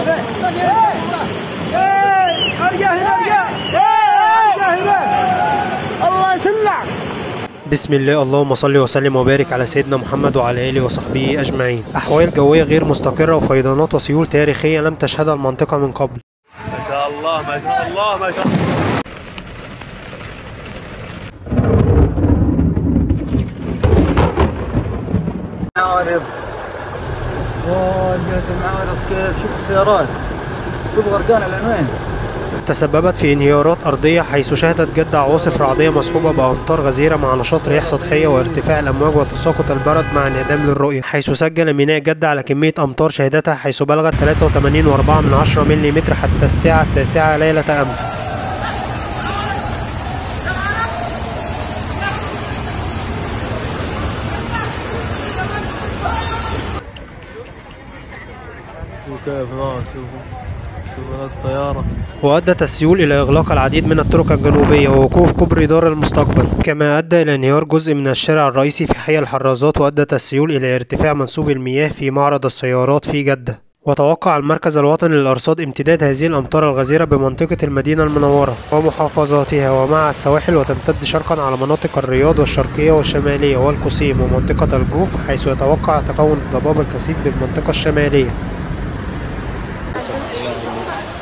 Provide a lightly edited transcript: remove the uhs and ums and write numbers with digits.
بسم الله، اللهم صل وسلم وبارك على سيدنا محمد وعلى آله وصحبه أجمعين. أحوال جوية غير مستقرة وفيضانات وسيول تاريخية لم تشهدها المنطقة من قبل. ما شاء الله ما شاء الله ما شاء الله. معارض، جهة المعارض كيف؟ شوف السيارات، شوف غرقانة لوين. تسببت في انهيارات أرضية حيث شهدت جدة عواصف رعدية مصحوبة بأمطار غزيرة مع نشاط رياح سطحية وارتفاع الأمواج وتساقط البرد مع انعدام للرؤية، حيث سجل ميناء جدة على كمية أمطار شهدتها حيث بلغت 83.4 ملم حتى الساعة 9 ليلة أمس. شوف هناك سيارة. وأدت السيول إلى إغلاق العديد من الطرق الجنوبية ووقوف كوبري دار المستقبل، كما أدى إلى انهيار جزء من الشارع الرئيسي في حي الحرازات، وأدت السيول إلى ارتفاع منسوب المياه في معرض السيارات في جدة. وتوقع المركز الوطني للأرصاد امتداد هذه الأمطار الغزيرة بمنطقة المدينة المنورة ومحافظاتها ومع السواحل، وتمتد شرقا على مناطق الرياض والشرقية والشمالية والقصيم ومنطقة الجوف، حيث يتوقع تكون الضباب الكثيف بالمنطقة الشمالية.